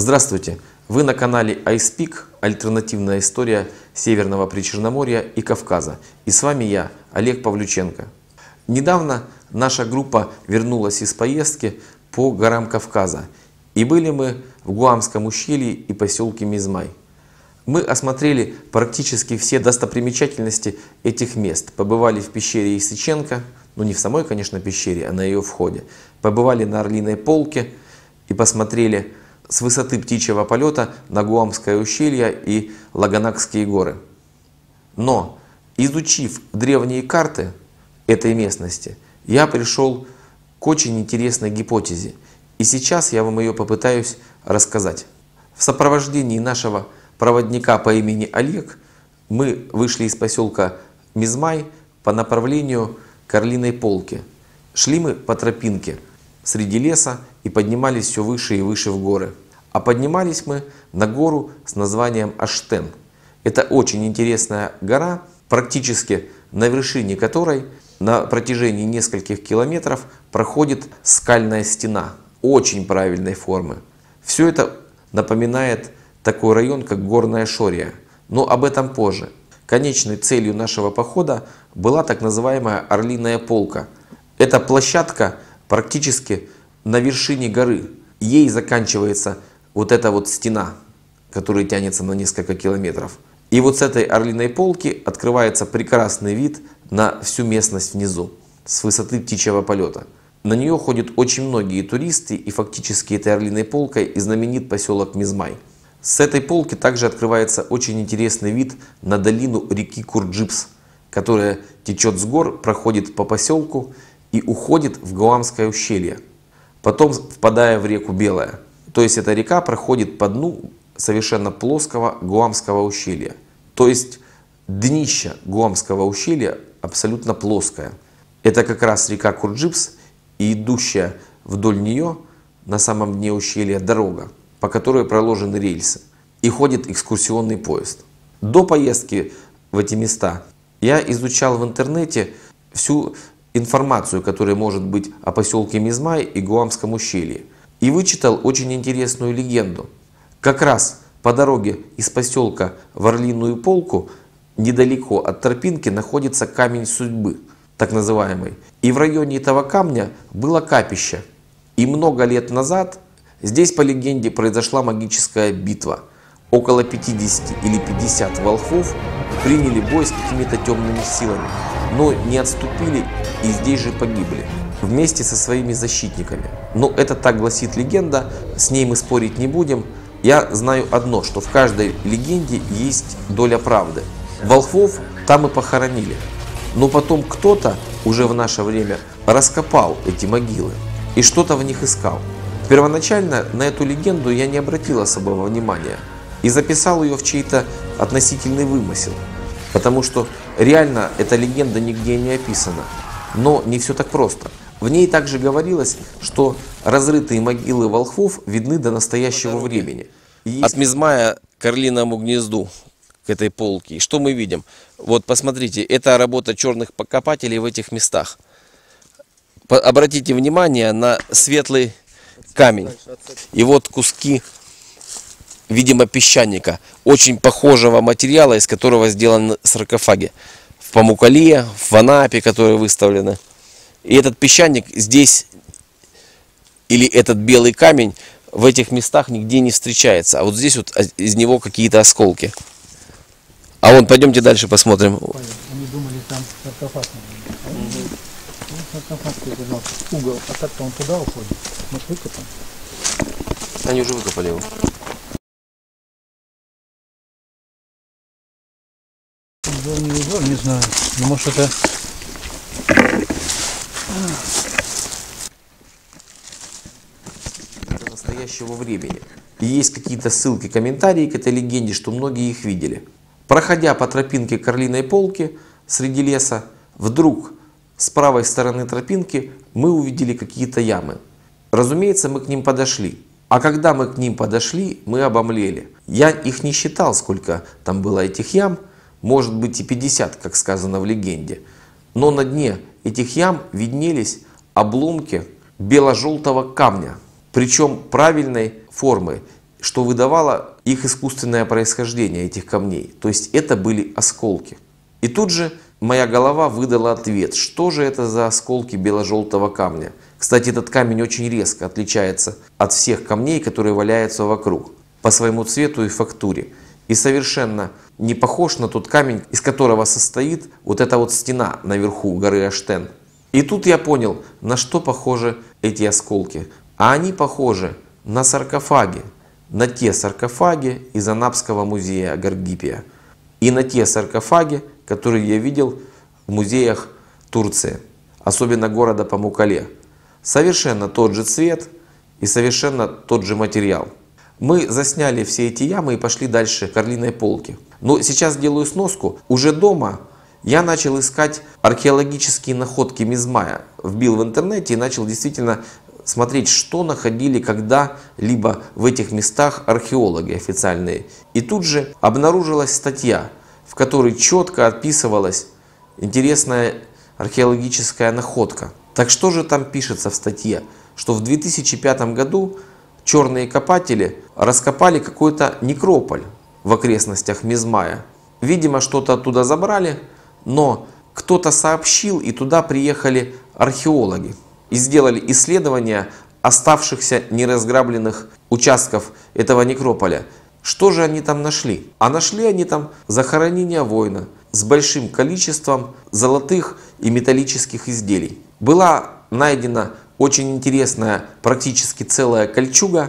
Здравствуйте! Вы на канале iSpeak, альтернативная история Северного Причерноморья и Кавказа. И с вами я, Олег Павлюченко. Недавно наша группа вернулась из поездки по горам Кавказа. И были мы в Гуамском ущелье и поселке Мизмай. Мы осмотрели практически все достопримечательности этих мест. Побывали в пещере Исыченко, ну не в самой, конечно, пещере, а на ее входе. Побывали на Орлиной полке и посмотрели с высоты птичьего полета на Гуамское ущелье и Лаганакские горы. Но, изучив древние карты этой местности, я пришел к очень интересной гипотезе. И сейчас я вам ее попытаюсь рассказать. В сопровождении нашего проводника по имени Олег мы вышли из поселка Мизмай по направлению к Орлиной полке. Шли мы по тропинке среди леса и поднимались все выше и выше в горы. А поднимались мы на гору с названием Аштен. Это очень интересная гора, практически на вершине которой на протяжении нескольких километров проходит скальная стена очень правильной формы. Все это напоминает такой район, как Горная Шория. Но об этом позже. Конечной целью нашего похода была так называемая Орлиная полка. Это площадка практически на вершине горы. Ей заканчивается вот эта вот стена, которая тянется на несколько километров. И вот с этой Орлиной полки открывается прекрасный вид на всю местность внизу, с высоты птичьего полета. На нее ходят очень многие туристы, и фактически этой Орлиной полкой и знаменит поселок Мизмай. С этой полки также открывается очень интересный вид на долину реки Курджипс, которая течет с гор, проходит по поселку и уходит в Гуамское ущелье, потом впадая в реку Белая. То есть эта река проходит по дну совершенно плоского Гуамского ущелья. То есть днище Гуамского ущелья абсолютно плоское. Это как раз река Курджипс и идущая вдоль нее на самом дне ущелья дорога, по которой проложены рельсы, и ходит экскурсионный поезд. До поездки в эти места я изучал в интернете всю информацию, которая может быть о поселке Мизмай и Гуамском ущелье, и вычитал очень интересную легенду. Как раз по дороге из поселка в Орлиную полку недалеко от тропинки находится камень судьбы, так называемый. И в районе этого камня было капище. И много лет назад здесь, по легенде, произошла магическая битва. Около 50 или 50 волхвов приняли бой с какими-то темными силами, но не отступили и здесь же погибли вместе со своими защитниками. Но это так гласит легенда, с ней мы спорить не будем. Я знаю одно, что в каждой легенде есть доля правды. Волхвов там и похоронили. Но потом кто-то уже в наше время раскопал эти могилы и что-то в них искал. Первоначально на эту легенду я не обратил особого внимания и записал ее в чей-то относительный вымысел, потому что реально эта легенда нигде не описана. Но не все так просто. В ней также говорилось, что разрытые могилы волхвов видны до настоящего времени. От Мизмая к Орлиному гнезду, к этой полке. И что мы видим? Вот посмотрите, это работа черных копателей в этих местах. Обратите внимание на светлый камень. И вот куски, видимо, песчаника, очень похожего материала, из которого сделаны саркофаги. В Памукале, в Анапе, которые выставлены. И этот песчаник здесь, или этот белый камень, в этих местах нигде не встречается. А вот здесь вот из него какие-то осколки. А вон, пойдемте дальше посмотрим. Они думали, там саркофаг. Саркофаг держал угол, а так-то он туда уходит. Может, выкопан? Они уже выкопали его. Узор, не узор, не знаю. Но может это... До настоящего времени. И есть какие-то ссылки, комментарии к этой легенде, что многие их видели. Проходя по тропинке к Орлиной полке среди леса, вдруг с правой стороны тропинки мы увидели какие-то ямы. Разумеется, мы к ним подошли. А когда мы к ним подошли, мы обомлели. Я их не считал, сколько там было этих ям. Может быть и 50, как сказано в легенде. Но на дне этих ям виднелись обломки бело-желтого камня. Причем правильной формы. что выдавало их искусственное происхождение, этих камней. То есть это были осколки. И тут же моя голова выдала ответ, что же это за осколки бело-желтого камня. Кстати, этот камень очень резко отличается от всех камней, которые валяются вокруг, по своему цвету и фактуре. И совершенно не похож на тот камень, из которого состоит вот эта вот стена наверху горы Аштен. И тут я понял, на что похожи эти осколки. А они похожи на саркофаги, на те саркофаги из Анапского музея Гаргипия и на те саркофаги, которые я видел в музеях Турции, особенно города Памуккале. Совершенно тот же цвет и совершенно тот же материал. Мы засняли все эти ямы и пошли дальше к Орлиной полке. Но сейчас делаю сноску. Уже дома я начал искать археологические находки Мизмая. Вбил в интернете и начал действительно смотреть, что находили когда-либо в этих местах археологи официальные. И тут же обнаружилась статья, в которой четко описывалась интересная археологическая находка. Так что же там пишется в статье? Что в 2005 году черные копатели раскопали какой-то некрополь в окрестностях Мизмая. Видимо, что-то оттуда забрали, но кто-то сообщил, и туда приехали археологи и сделали исследования оставшихся неразграбленных участков этого некрополя. Что же они там нашли? А нашли они там захоронение воина с большим количеством золотых и металлических изделий. Была найдена очень интересная, практически целая кольчуга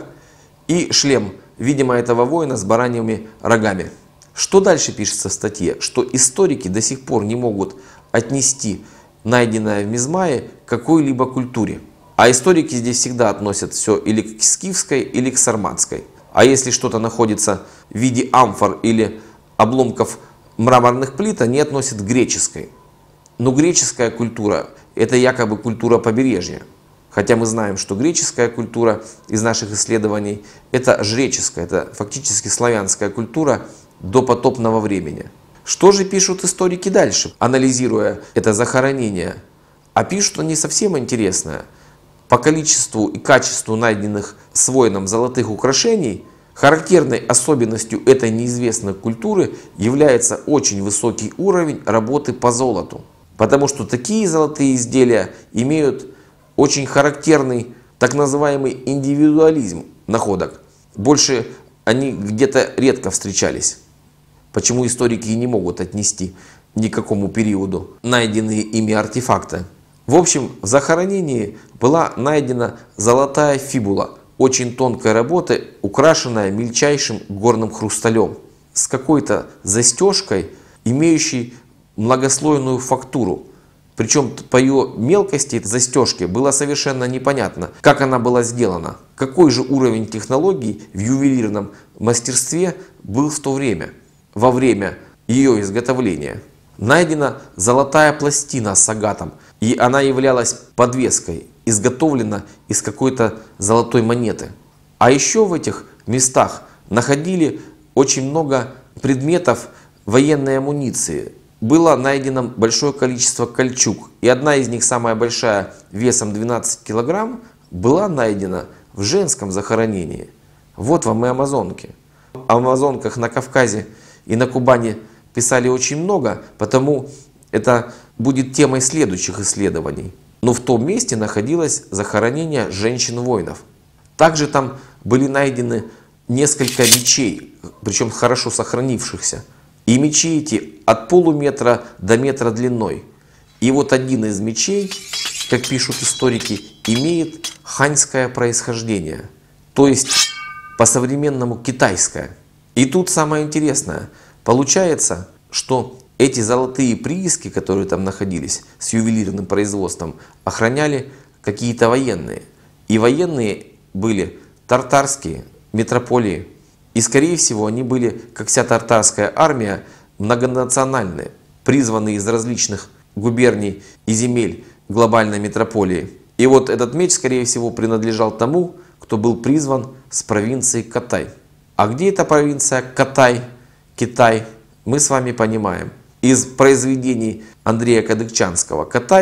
и шлем, видимо, этого воина с бараньими рогами. Что дальше пишется в статье? Что историки до сих пор не могут отнести найденное в Мизмае к какой-либо культуре. А историки здесь всегда относят все или к скифской, или к сарматской. А если что-то находится в виде амфор или обломков мраморных плит, они относят к греческой. Но греческая культура – это якобы культура побережья. Хотя мы знаем, что греческая культура из наших исследований – это жреческая, это фактически славянская культура до потопного времени. Что же пишут историки дальше, анализируя это захоронение? А пишут они совсем интересное. По количеству и качеству найденных с воином золотых украшений, характерной особенностью этой неизвестной культуры является очень высокий уровень работы по золоту. Потому что такие золотые изделия имеют очень характерный так называемый индивидуализм находок. Больше они где-то редко встречались. Почему историки и не могут отнести ни к какому периоду найденные ими артефакты. В общем, в захоронении была найдена золотая фибула очень тонкой работы, украшенная мельчайшим горным хрусталем, с какой-то застежкой, имеющей многослойную фактуру. Причем по ее мелкости застежки было совершенно непонятно, как она была сделана. Какой же уровень технологий в ювелирном мастерстве был в то время, во время ее изготовления. Найдена золотая пластина с агатом, и она являлась подвеской, изготовлена из какой-то золотой монеты. А еще в этих местах находили очень много предметов военной амуниции. Было найдено большое количество кольчуг, и одна из них, самая большая, весом 12 килограмм, была найдена в женском захоронении. Вот вам и амазонки. О амазонках на Кавказе и на Кубани писали очень много, потому это будет темой следующих исследований. Но в том месте находилось захоронение женщин-воинов. Также там были найдены несколько мечей, причем хорошо сохранившихся. И мечи эти от полуметра до метра длиной. И вот один из мечей, как пишут историки, имеет ханьское происхождение. То есть по-современному китайское. И тут самое интересное. Получается, что эти золотые прииски, которые там находились с ювелирным производством, охраняли какие-то военные. И военные были тартарские метрополии. И скорее всего они были, как вся тартарская армия, многонациональные, призванные из различных губерний и земель глобальной метрополии. И вот этот меч, скорее всего, принадлежал тому, кто был призван с провинции Катай. А где эта провинция Катай, Китай, мы с вами понимаем. Из произведений Андрея Кадыкчанского Катай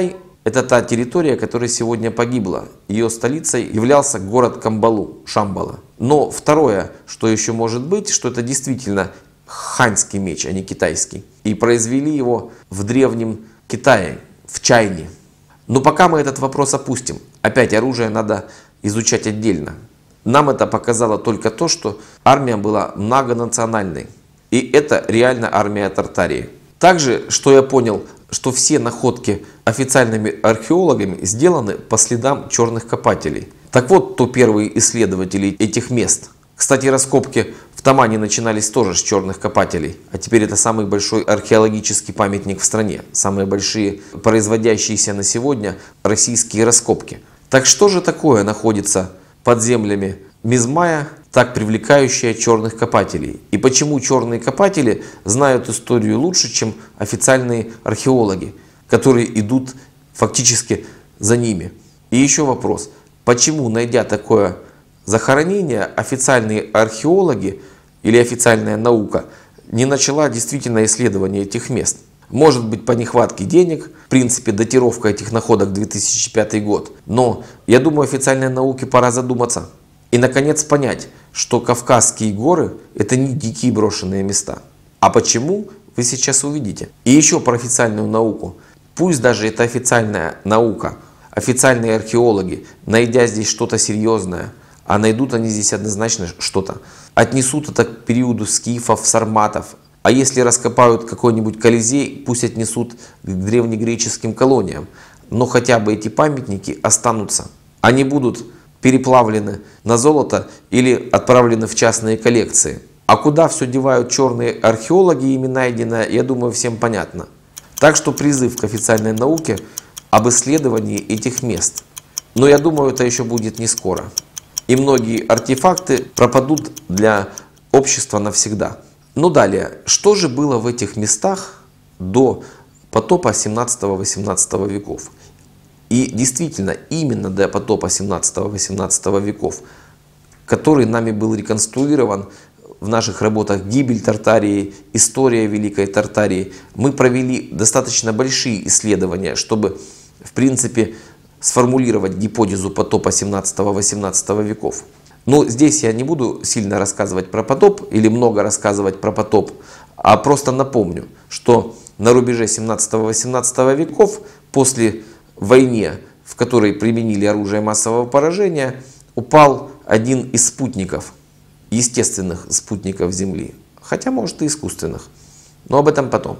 Это та территория, которая сегодня погибла. Ее столицей являлся город Камбалу, Шамбала. Но второе, что еще может быть, что это действительно ханьский меч, а не китайский. И произвели его в древнем Китае, в Чайне. Но пока мы этот вопрос опустим. Опять оружие надо изучать отдельно. Нам это показало только то, что армия была многонациональной. И это реально армия Тартарии. Также, что я понял, что все находки официальными археологами сделаны по следам черных копателей. Так вот, кто первые исследователи этих мест. Кстати, раскопки в Тамане начинались тоже с черных копателей. А теперь это самый большой археологический памятник в стране. Самые большие производящиеся на сегодня российские раскопки. Так что же такое находится под землями Мизмая, так привлекающая черных копателей? И почему черные копатели знают историю лучше, чем официальные археологи, которые идут фактически за ними? И еще вопрос. Почему, найдя такое захоронение, официальные археологи или официальная наука не начала действительно исследование этих мест? Может быть, по нехватке денег, в принципе, датировка этих находок 2005 год. Но я думаю, официальной науке пора задуматься. И, наконец, понять, что Кавказские горы – это не дикие брошенные места. А почему, вы сейчас увидите. И еще про официальную науку. Пусть даже это официальная наука, официальные археологи, найдя здесь что-то серьезное, а найдут они здесь однозначно что-то, отнесут это к периоду скифов, сарматов. А если раскопают какой-нибудь Колизей, пусть отнесут к древнегреческим колониям. Но хотя бы эти памятники останутся. Они будут переплавлены на золото или отправлены в частные коллекции. А куда все девают черные археологи, ими найденное, я думаю, всем понятно. Так что призыв к официальной науке об исследовании этих мест. Но я думаю, это еще будет не скоро. И многие артефакты пропадут для общества навсегда. Но далее, что же было в этих местах до потопа 17-18 веков? И действительно, именно до потопа 17-18 веков, который нами был реконструирован в наших работах «Гибель Тартарии», «История Великой Тартарии», мы провели достаточно большие исследования, чтобы, в принципе, сформулировать гипотезу потопа 17-18 веков. Но здесь я не буду сильно рассказывать про потоп или много рассказывать про потоп, а просто напомню, что на рубеже 17-18 веков, после войны, в которой применили оружие массового поражения, упал один из спутников, естественных спутников Земли, хотя может и искусственных, но об этом потом.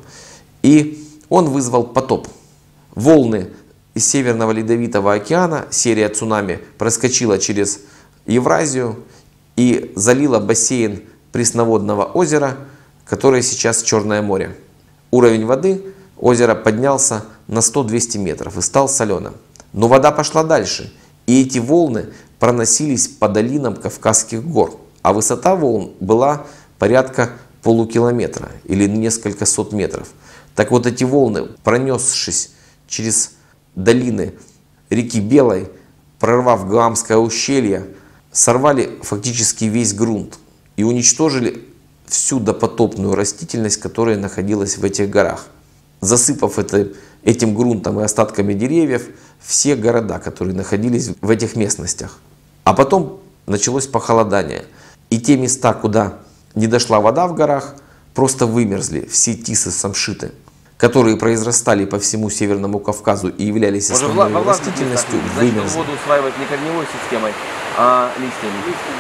И он вызвал потоп. Волны из Северного Ледовитого океана, серия цунами, проскочила через Евразию и залила бассейн пресноводного озера, которое сейчас Черное море. Уровень воды озера поднялся на 100-200 метров и стал соленым. Но вода пошла дальше, и эти волны проносились по долинам Кавказских гор, а высота волн была порядка полукилометра или несколько сот метров. Так вот, эти волны, пронесшись через долины реки Белой, прорвав Гаамское ущелье, сорвали фактически весь грунт и уничтожили всю допотопную растительность, которая находилась в этих горах, засыпав этим грунтом и остатками деревьев все города, которые находились в этих местностях. А потом началось похолодание, и те места, куда не дошла вода в горах, просто вымерзли, все тисы самшиты, которые произрастали по всему Северному Кавказу и являлись основной растительностью, вымерзли. Воду усваивать не корневой системой, а листьями.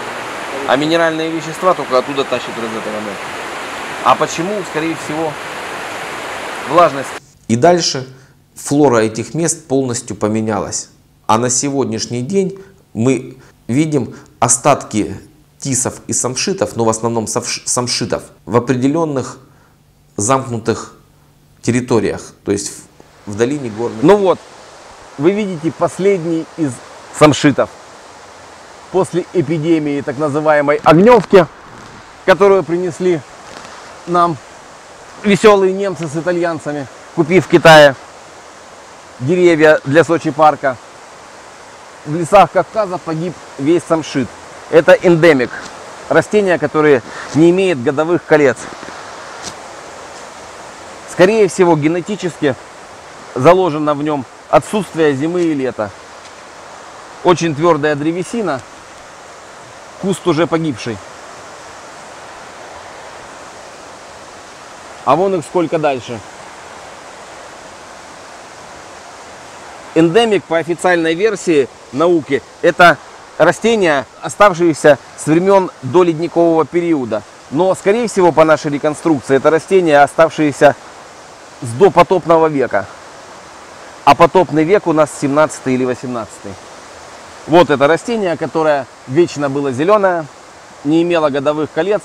А минеральные вещества только оттуда тащит розетовая. А почему? Скорее всего, влажность. И дальше флора этих мест полностью поменялась. А на сегодняшний день мы видим остатки тисов и самшитов, но в основном самшитов, в определенных замкнутых территориях, то есть в долине горных. Ну вот, вы видите последний из самшитов. После эпидемии так называемой огневки, которую принесли нам веселые немцы с итальянцами, купив в Китае деревья для Сочи парка, в лесах Кавказа погиб весь самшит. Это эндемик, растение, которое не имеет годовых колец. Скорее всего, генетически заложена в нем отсутствие зимы и лета. Очень твердая древесина, куст уже погибший. А вон их сколько дальше. Эндемик по официальной версии науки это растения, оставшиеся с времен доледникового периода. Но, скорее всего, по нашей реконструкции, это растения, оставшиеся с допотопного века. А потопный век у нас 17 или 18. Вот это растение, которое вечно было зеленое, не имело годовых колец.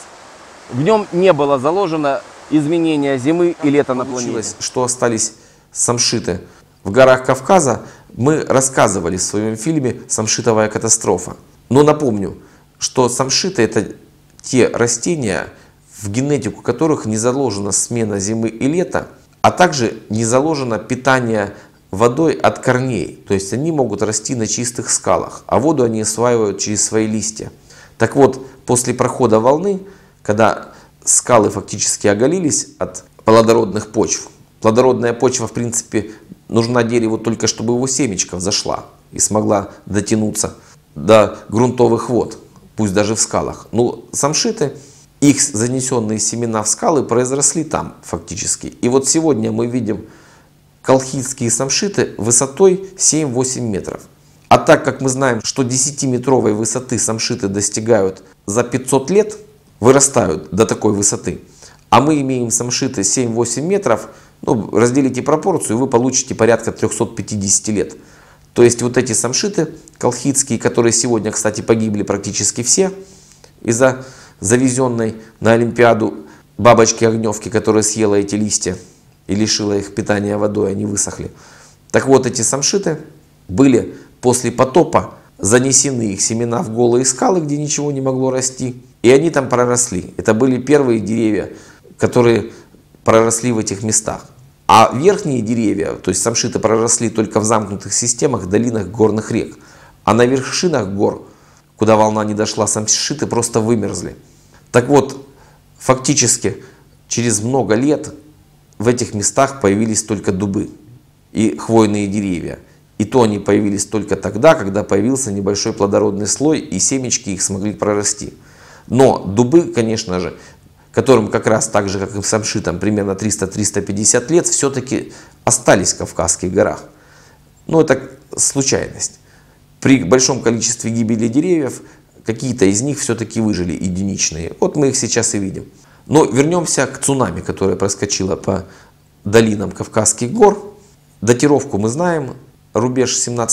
В нем не было заложено изменения зимы и лета на планете. Что остались самшиты. В горах Кавказа мы рассказывали в своем фильме «Самшитовая катастрофа». Но напомню, что самшиты — это те растения, в генетику которых не заложена смена зимы и лета, а также не заложено питание водой от корней. То есть они могут расти на чистых скалах, а воду они осваивают через свои листья. Так вот, после прохода волны, когда скалы фактически оголились от плодородных почв, плодородная почва, в принципе, нужна дереву только, чтобы его семечко взошла и смогла дотянуться до грунтовых вод, пусть даже в скалах. Но самшиты, их занесенные семена в скалы произросли там фактически. И вот сегодня мы видим колхидские самшиты высотой 7-8 метров. А так как мы знаем, что 10-метровой высоты самшиты достигают за 500 лет, вырастают до такой высоты, а мы имеем самшиты 7-8 метров, ну, разделите пропорцию, и вы получите порядка 350 лет. То есть вот эти самшиты колхидские, которые сегодня, кстати, погибли практически все из-за завезенной на Олимпиаду бабочки-огневки, которая съела эти листья и лишила их питания водой, они высохли. Так вот, эти самшиты были после потопа занесены их семена в голые скалы, где ничего не могло расти, и они там проросли. Это были первые деревья, которые проросли в этих местах. А верхние деревья, то есть самшиты, проросли только в замкнутых системах, долинах горных рек. А на вершинах гор, куда волна не дошла, самшиты просто вымерзли. Так вот, фактически через много лет в этих местах появились только дубы и хвойные деревья. И то они появились только тогда, когда появился небольшой плодородный слой, и семечки их смогли прорасти. Но дубы, конечно же, которым как раз так же, как и самшитам, примерно 300-350 лет, все-таки остались в Кавказских горах. Но это случайность. При большом количестве гибели деревьев, какие-то из них все-таки выжили, единичные. Вот мы их сейчас и видим. Но вернемся к цунами, которое проскочило по долинам Кавказских гор. Датировку мы знаем, рубеж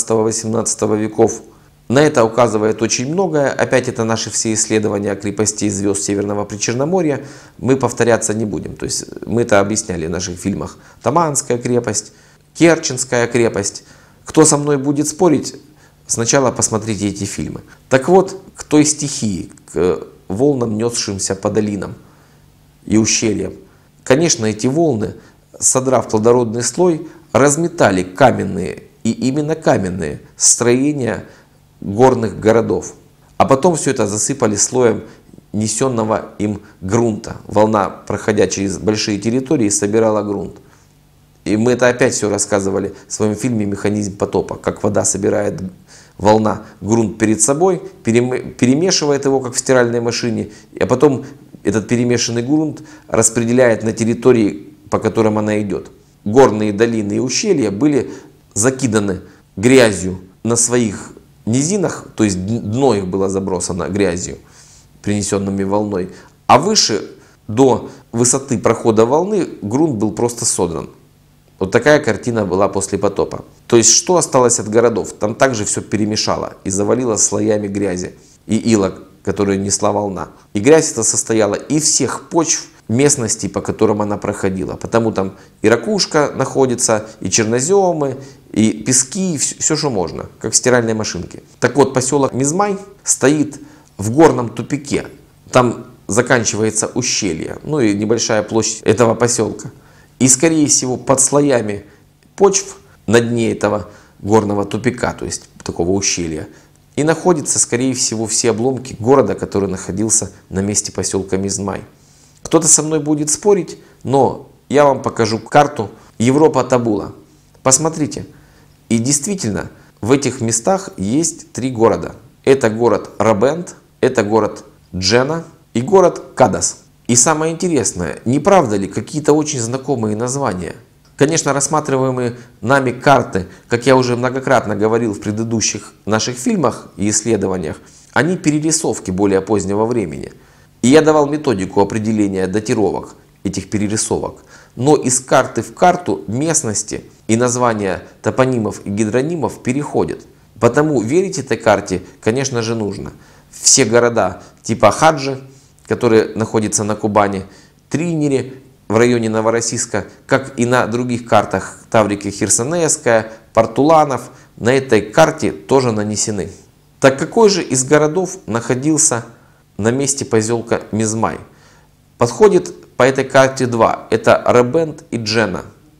17-18 веков. На это указывает очень многое. Опять это наши все исследования крепостей звезд Северного Причерноморья. Мы повторяться не будем. То есть мы это объясняли в наших фильмах. Таманская крепость, Керченская крепость. Кто со мной будет спорить, сначала посмотрите эти фильмы. Так вот, к той стихии, к волнам, несшимся по долинам и ущельям. Конечно, эти волны, содрав плодородный слой, разметали каменные, и именно каменные, строения горных городов. А потом все это засыпали слоем несенного им грунта. Волна, проходя через большие территории, собирала грунт. И мы это опять все рассказывали в своем фильме «Механизм потопа». Как вода собирает, волна, грунт перед собой, перемешивает его, как в стиральной машине. А потом этот перемешанный грунт распределяет на территории, по которым она идет. Горные долины и ущелья были закиданы грязью на своих низинах, то есть дно их было забросано грязью, принесенными волной, а выше, до высоты прохода волны, грунт был просто содран. Вот такая картина была после потопа. То есть что осталось от городов? Там также все перемешало и завалило слоями грязи и ила, которую несла волна. И грязь эта состояла из всех почв местностей, по которым она проходила. Потому там и ракушка находится, и черноземы, и пески, и все, что можно, как в стиральной машинке. Так вот, поселок Мизмай стоит в горном тупике. Там заканчивается ущелье, ну и небольшая площадь этого поселка. И, скорее всего, под слоями почв на дне этого горного тупика, то есть такого ущелья, и находятся, скорее всего, все обломки города, который находился на месте поселка Мизмай. Кто-то со мной будет спорить, но я вам покажу карту Европа Табула. Посмотрите, И действительно, в этих местах есть 3 города. Это город Рабент, это город Джена и город Кадас. И самое интересное, не правда ли, какие-то очень знакомые названия? Конечно, рассматриваемые нами карты, как я уже многократно говорил в предыдущих наших фильмах и исследованиях, они перерисовки более позднего времени. И я давал методику определения датировок этих перерисовок. Но из карты в карту местности и названия топонимов и гидронимов переходят. Потому верить этой карте, конечно же, нужно. Все города типа Хаджи, которые находятся на Кубани, Тринере, в районе Новороссийска, как и на других картах Таврики Херсонесская, Портуланов, на этой карте тоже нанесены. Так какой же из городов находился на месте поселка Мизмай? Подходит по этой карте 2. Это Рабент и Джена.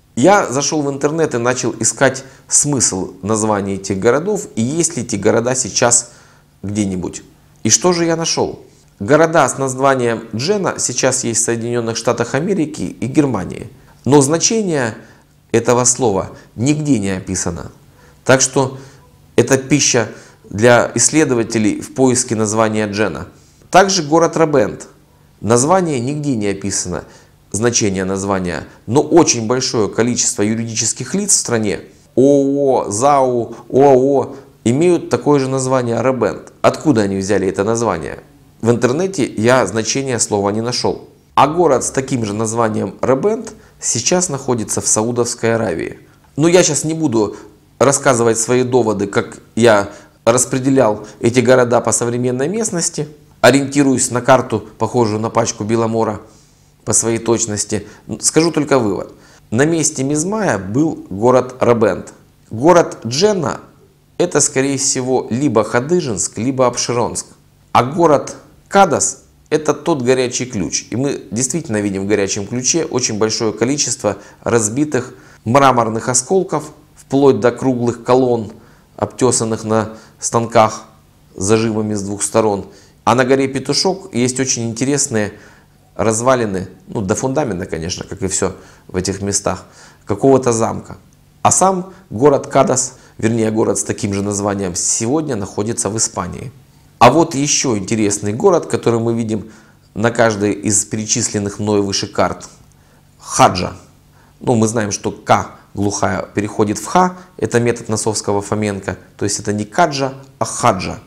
Я зашел в интернет и начал искать смысл названий этих городов и есть ли эти города сейчас где-нибудь. И что же я нашел? Города с названием Джена сейчас есть в Соединенных Штатах Америки и Германии. Но значение этого слова нигде не описано. Так что это пища для исследователей в поиске названия Джена. Также город Рабент. Название нигде не описано, значение названия. Но очень большое количество юридических лиц в стране, ООО, ЗАО, ОАО, имеют такое же название Рабент. Откуда они взяли это название? В интернете я значения слова не нашел. А город с таким же названием Рабент сейчас находится в Саудовской Аравии. Но я сейчас не буду рассказывать свои доводы, как я распределял эти города по современной местности. Ориентируюсь на карту, похожую на пачку Беломора по своей точности. Скажу только вывод. На месте Мизмая был город Рабент. Город Джена — это скорее всего либо Хадыженск, либо Апшеронск. А город Кадас — это тот горячий ключ. И мы действительно видим в горячем ключе очень большое количество разбитых мраморных осколков, вплоть до круглых колонн, обтесанных на станках с зажимами с 2 сторон. А на горе Петушок есть очень интересные развалины, ну до фундамента, конечно, как и все в этих местах, какого-то замка. А сам город Кадас, вернее город с таким же названием, сегодня находится в Испании. А вот еще интересный город, который мы видим на каждой из перечисленных мной выше карт. Хаджа. Ну, мы знаем, что К глухая переходит в Х. Это метод Носовского Фоменко. То есть это не Каджа, а Хаджа.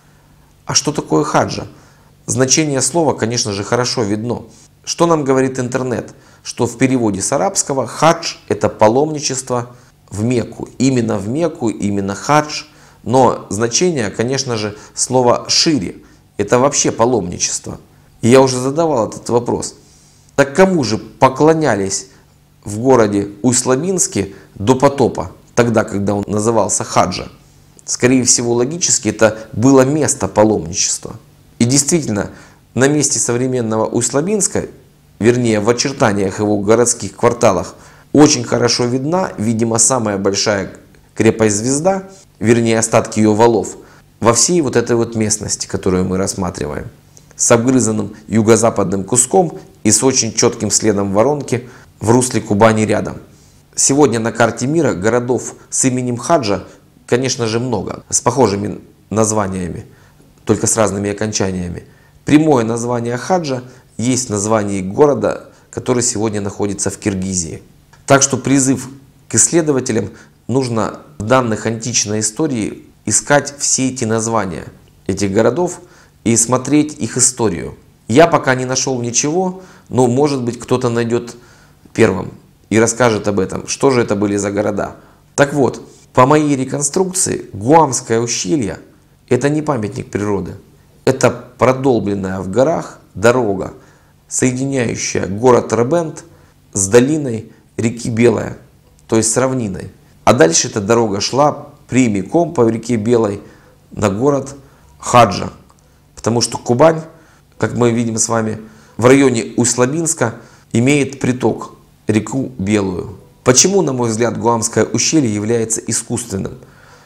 А что такое Хаджа? Значение слова, конечно же, хорошо видно. Что нам говорит интернет? Что в переводе с арабского хадж — это паломничество в Мекку. Именно в Мекку, именно хадж. Но значение, конечно же, слова шире. Это вообще паломничество. И я уже задавал этот вопрос. Так кому же поклонялись в городе Усть-Лабинске до потопа, тогда, когда он назывался Хаджа? Скорее всего, логически, это было место паломничества. И действительно, на месте современного Усть-Лабинска, вернее, в очертаниях его городских кварталах, очень хорошо видна, видимо, самая большая крепость-звезда, вернее, остатки ее валов, во всей вот этой вот местности, которую мы рассматриваем. С обгрызанным юго-западным куском и с очень четким следом воронки в русле Кубани рядом. Сегодня на карте мира городов с именем Хаджа, конечно же, много, с похожими названиями, только с разными окончаниями. Прямое название Хаджа есть в названии города, который сегодня находится в Киргизии. Так что призыв к исследователям: нужно в данных античной истории искать все эти названия этих городов и смотреть их историю. Я пока не нашел ничего, но может быть кто-то найдет первым и расскажет об этом, что же это были за города. Так вот, по моей реконструкции, Гуамское ущелье — это не памятник природы. Это продолбленная в горах дорога, соединяющая город Рабент с долиной реки Белая, то есть с равниной. А дальше эта дорога шла прямиком по реке Белой на город Хаджа. Потому что Кубань, как мы видим с вами, в районе Усть-Лабинска имеет приток, реку Белую. Почему, на мой взгляд, Гуамское ущелье является искусственным?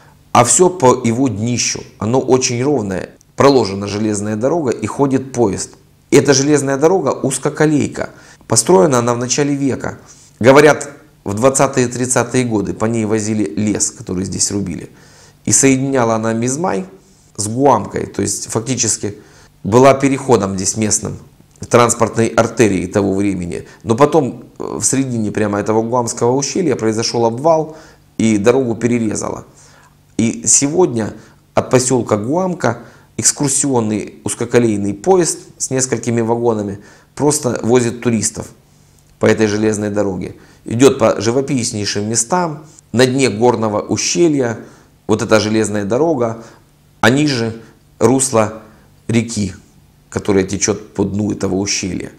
А все по его днищу. Оно очень ровное. Проложена железная дорога и ходит поезд. Эта железная дорога узкоколейка. Построена она в начале века. Говорят, в 20-е и 30-е годы по ней возили лес, который здесь рубили. И соединяла она Мизмай с Гуамкой, то есть фактически была переходом здесь местным транспортной артерии того времени. Но потом в середине прямо этого Гуамского ущелья произошел обвал и дорогу перерезало. И сегодня от поселка Гуамка экскурсионный узкоколейный поезд с несколькими вагонами просто возит туристов по этой железной дороге. Идет по живописнейшим местам, на дне горного ущелья, вот эта железная дорога, а ниже русло реки, которая течет по дну этого ущелья.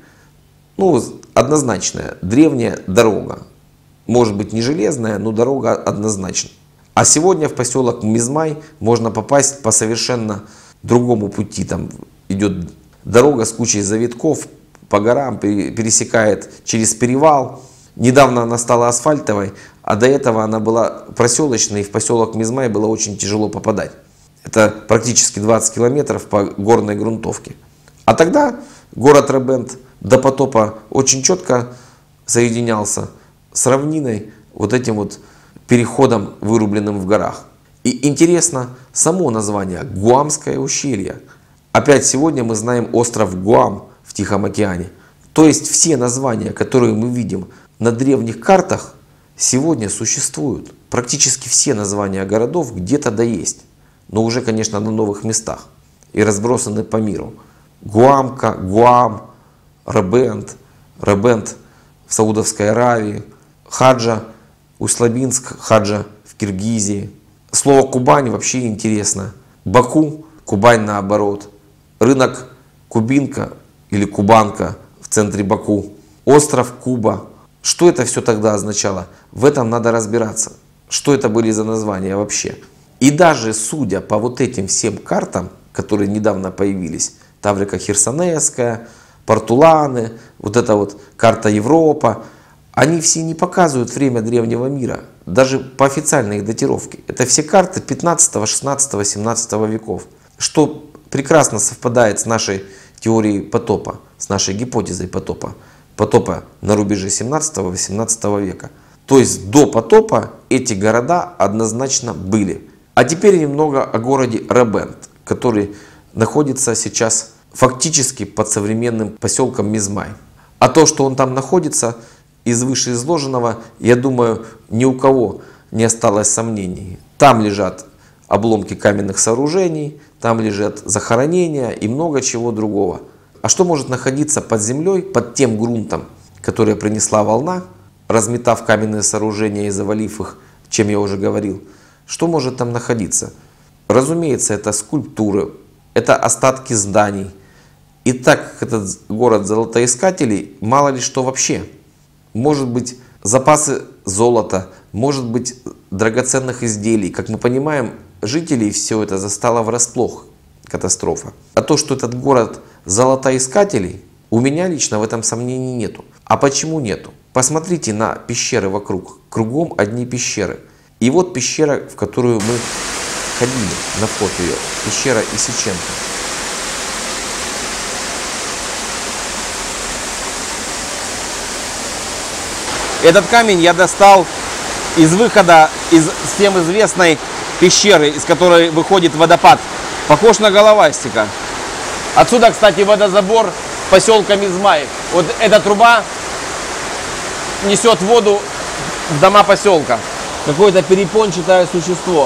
Ну, однозначная, древняя дорога. Может быть не железная, но дорога однозначно. А сегодня в поселок Мизмай можно попасть по совершенно другому пути. Там идет дорога с кучей завитков, по горам, пересекает через перевал. Недавно она стала асфальтовой, а до этого она была проселочной, и в поселок Мизмай было очень тяжело попадать. Это практически 20 километров по горной грунтовке. А тогда город Ребент до потопа очень четко соединялся с равниной, вот этим вот переходом, вырубленным в горах. И интересно само название Гуамское ущелье. Опять сегодня мы знаем остров Гуам в Тихом океане. То есть все названия, которые мы видим на древних картах, сегодня существуют. Практически все названия городов где-то да есть. Но уже, конечно, на новых местах и разбросаны по миру. Гуамка, Гуам, Ребент, Ребент в Саудовской Аравии, Хаджа, Услабинск, Хаджа в Киргизии. Слово Кубань вообще интересно. Баку, Кубань наоборот. Рынок Кубинка или Кубанка в центре Баку. Остров Куба. Что это все тогда означало? В этом надо разбираться. Что это были за названия вообще? И даже судя по вот этим всем картам, которые недавно появились, Таврика Херсонесская, Портуланы, вот эта вот карта Европа, они все не показывают время древнего мира, даже по официальной их датировке. Это все карты 15, 16, 17 веков, что прекрасно совпадает с нашей теорией потопа, с нашей гипотезой потопа. Потопа на рубеже 17-18 века. То есть до потопа эти города однозначно были. А теперь немного о городе Ребент, который находится сейчас фактически под современным поселком Мизмай. А то, что он там находится, из вышеизложенного, я думаю, ни у кого не осталось сомнений. Там лежат обломки каменных сооружений, там лежат захоронения и много чего другого. А что может находиться под землей, под тем грунтом, который принесла волна, разметав каменные сооружения и завалив их, чем я уже говорил? Что может там находиться? Разумеется, это скульптуры, это остатки зданий. И так как этот город золотоискателей, мало ли что вообще. Может быть запасы золота, может быть драгоценных изделий. Как мы понимаем, жителей все это застало врасплох, катастрофа. А то, что этот город золотоискателей, у меня лично в этом сомнений нету. А почему нету? Посмотрите на пещеры вокруг. Кругом одни пещеры. И вот пещера, в которую мы ходили, на вход ее. Пещера Исиченко. Этот камень я достал из выхода из всем известной пещеры, из которой выходит водопад. Похож на головастика. Отсюда, кстати, водозабор поселка Мизмай. Вот эта труба несет воду в дома поселка. Какое-то перепончатое существо.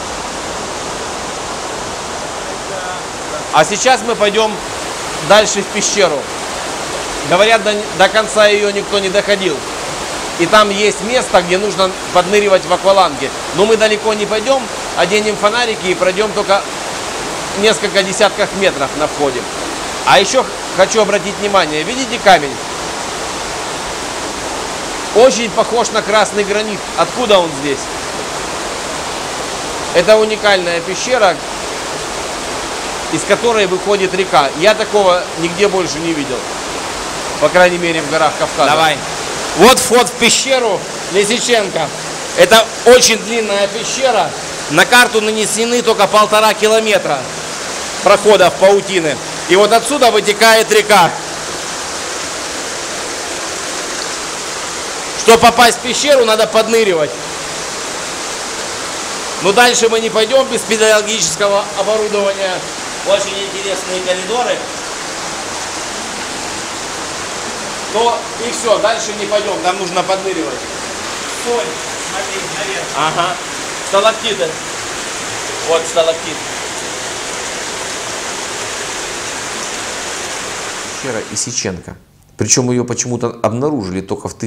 А сейчас мы пойдем дальше в пещеру. Говорят, до конца ее никто не доходил. И там есть место, где нужно подныривать в акваланге. Но мы далеко не пойдем, оденем фонарики и пройдем только несколько десятков метров на входе. А еще хочу обратить внимание, видите камень? Очень похож на красный гранит. Откуда он здесь? Это уникальная пещера, из которой выходит река. Я такого нигде больше не видел. По крайней мере, в горах Кавказа. Давай. Вот вход в пещеру Лисиченко. Это очень длинная пещера. На карту нанесены только 1,5 километра проходов паутины. И вот отсюда вытекает река. Чтобы попасть в пещеру, надо подныривать. Но дальше мы не пойдем без педагогического оборудования. Очень интересные коридоры. Но и все, дальше не пойдем, нам нужно подныривать. Соль, смотри, наверх. Ага. Сталактиты. Вот сталактит. Пещера Исиченко. Причем ее почему-то обнаружили только в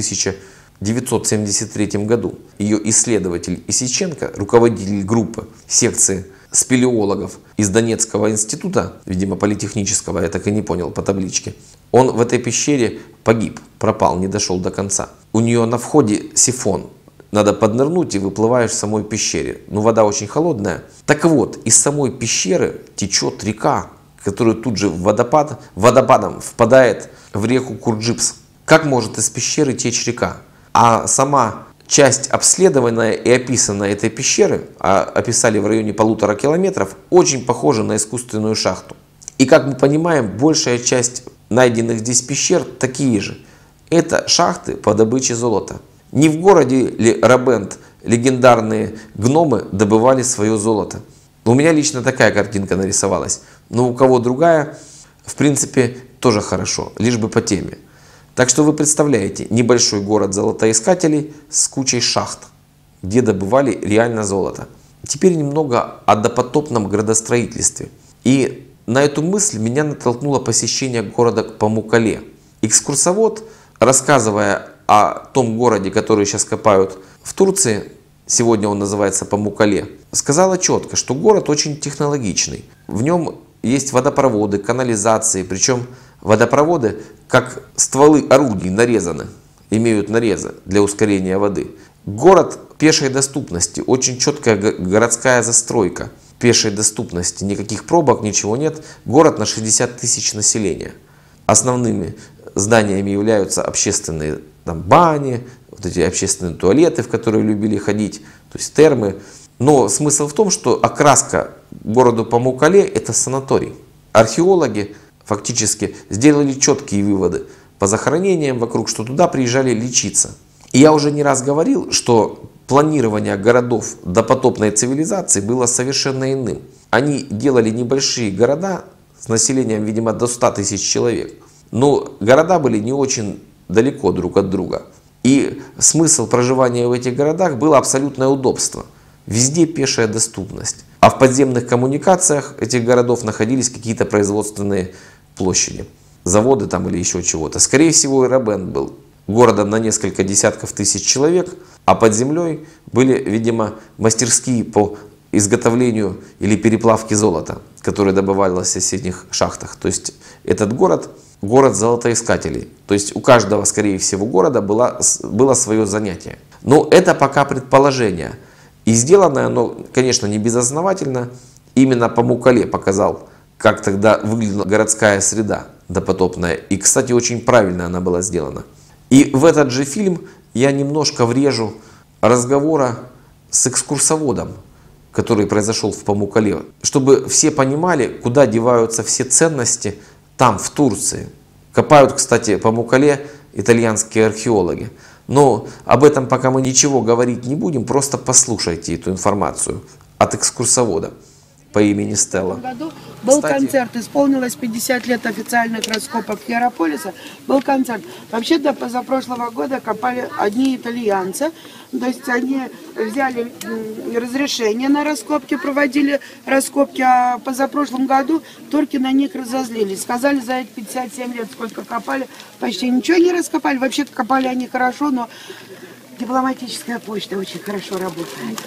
1973 году. Ее исследователь Исиченко, руководитель группы секции спелеологов из Донецкого института, видимо политехнического, я так и не понял по табличке, он в этой пещере погиб, пропал, не дошел до конца. У нее на входе сифон. Надо поднырнуть и выплываешь в самой пещере. Но вода очень холодная. Так вот, из самой пещеры течет река, которая тут же водопадом впадает в реку Курджипс. Как может из пещеры течь река? А сама часть обследованная и описанная этой пещеры, описали в районе 1,5 километров, очень похожа на искусственную шахту. И как мы понимаем, большая часть найденных здесь пещер такие же. Это шахты по добыче золота. Не в городе ли Рабент легендарные гномы добывали свое золото? У меня лично такая картинка нарисовалась. Но у кого другая, в принципе, тоже хорошо, лишь бы по теме. Так что вы представляете небольшой город золотоискателей с кучей шахт, где добывали реально золото. Теперь немного о допотопном градостроительстве. И на эту мысль меня натолкнуло посещение города Памуккале. Экскурсовод, рассказывая о том городе, который сейчас копают в Турции, сегодня он называется Памуккале, сказала четко, что город очень технологичный. В нем есть водопроводы, канализации, причем водопроводы, как стволы орудий, нарезаны, имеют нарезы для ускорения воды. Город пешей доступности, очень четкая городская застройка пешей доступности, никаких пробок, ничего нет. Город на 60 тысяч населения. Основными зданиями являются общественные бани, вот эти общественные туалеты, в которые любили ходить, то есть термы. Но смысл в том, что окраска городу Памуккале – это санаторий. Археологи фактически сделали четкие выводы по захоронениям вокруг, что туда приезжали лечиться. И я уже не раз говорил, что планирование городов допотопной цивилизации было совершенно иным. Они делали небольшие города с населением, видимо, до 100 тысяч человек. Но города были не очень далеко друг от друга. И смысл проживания в этих городах было абсолютное удобство. Везде пешая доступность. А в подземных коммуникациях этих городов находились какие-то производственные площади. Заводы там или еще чего-то. Скорее всего, и Рабент был городом на несколько десятков тысяч человек. А под землей были, видимо, мастерские по изготовлению или переплавке золота, которое добывалось в соседних шахтах. То есть этот город золотоискателей. То есть у каждого, скорее всего, города было свое занятие. Но это пока предположение. И сделано оно, конечно, не безосновательно. Именно Памуккале показал, как тогда выглядела городская среда допотопная. И, кстати, очень правильно она была сделана. И в этот же фильм я немножко врежу разговора с экскурсоводом, который произошел в Памуккале, чтобы все понимали, куда деваются все ценности там, в Турции. Копают, кстати, Памуккале итальянские археологи. Но об этом пока мы ничего говорить не будем, просто послушайте эту информацию от экскурсовода по имени Стелла. В году был концерт, исполнилось 50 лет официальных раскопок Хиерополиса, был концерт. Вообще до позапрошлого года копали одни итальянцы, то есть они взяли разрешение на раскопки, проводили раскопки, а позапрошлом году турки на них разозлились. Сказали, за эти 57 лет, сколько копали, почти ничего не раскопали. Вообще копали они хорошо, но дипломатическая почта очень хорошо работает.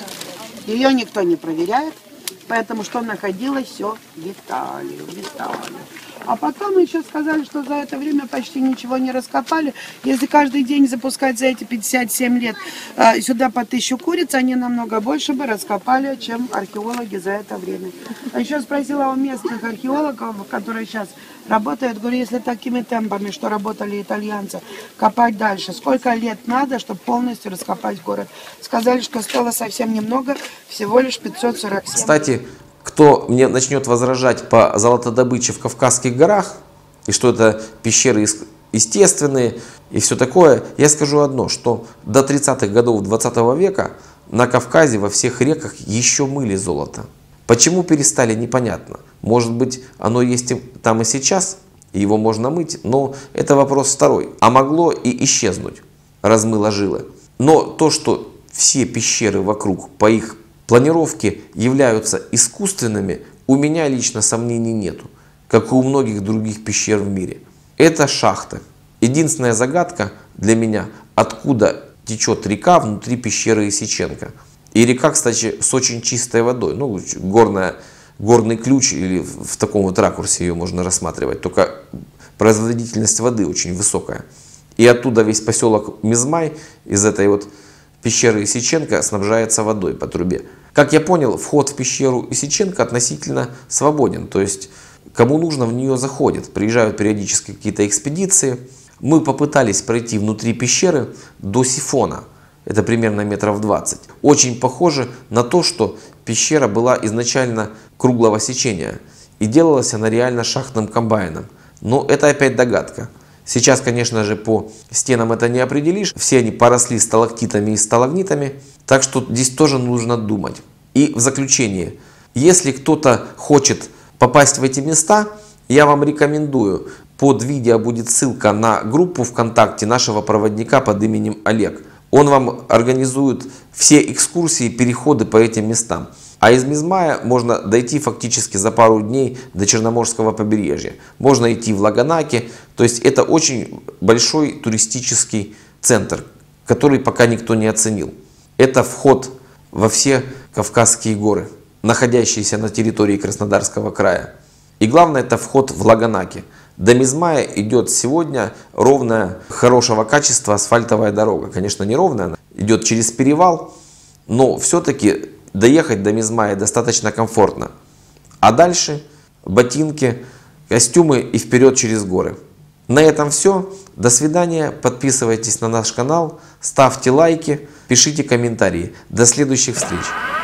Ее никто не проверяет. Поэтому что находилось, все в Италии. А потом еще сказали, что за это время почти ничего не раскопали. Если каждый день запускать за эти 57 лет сюда по 1000 куриц, они намного больше бы раскопали, чем археологи за это время. А еще спросила у местных археологов, которые сейчас работают, говорю, если такими темпами, что работали итальянцы, копать дальше, сколько лет надо, чтобы полностью раскопать город? Сказали, что стало совсем немного, всего лишь 547. Кстати, кто мне начнет возражать по золотодобыче в Кавказских горах, и что это пещеры естественные и все такое. Я скажу одно, что до 30-х годов 20 века на Кавказе во всех реках еще мыли золото. Почему перестали, непонятно. Может быть, оно есть там и сейчас, и его можно мыть, но это вопрос второй. А могло и исчезнуть, размыло жилы. Но то, что все пещеры вокруг по их планировке являются искусственными, у меня лично сомнений нету, как и у многих других пещер в мире. Это шахты. Единственная загадка для меня, откуда течет река внутри пещеры Исиченко. И река, кстати, с очень чистой водой. Ну, горный ключ, или в таком вот ракурсе ее можно рассматривать. Только производительность воды очень высокая. И оттуда весь поселок Мизмай из этой вот пещеры Исиченко снабжается водой по трубе. Как я понял, вход в пещеру Исиченко относительно свободен. То есть, кому нужно, в нее заходят. Приезжают периодически какие-то экспедиции. Мы попытались пройти внутри пещеры до сифона. Это примерно метров 20. Очень похоже на то, что пещера была изначально круглого сечения. И делалась она реально шахтным комбайном. Но это опять догадка. Сейчас, конечно же, по стенам это не определишь. Все они поросли сталактитами и сталагнитами. Так что здесь тоже нужно думать. И в заключение. Если кто-то хочет попасть в эти места, я вам рекомендую. Под видео будет ссылка на группу ВКонтакте нашего проводника под именем Олег. Он вам организует все экскурсии, переходы по этим местам. А из Мизмая можно дойти фактически за пару дней до Черноморского побережья. Можно идти в Лаганаке. То есть это очень большой туристический центр, который пока никто не оценил. Это вход во все Кавказские горы, находящиеся на территории Краснодарского края. И главное, это вход в Лаганаке. До Мизмая идет сегодня ровная, хорошего качества асфальтовая дорога. Конечно, не ровная, она идет через перевал, но все-таки доехать до Мизмая достаточно комфортно. А дальше ботинки, костюмы и вперед через горы. На этом все. До свидания. Подписывайтесь на наш канал, ставьте лайки, пишите комментарии. До следующих встреч.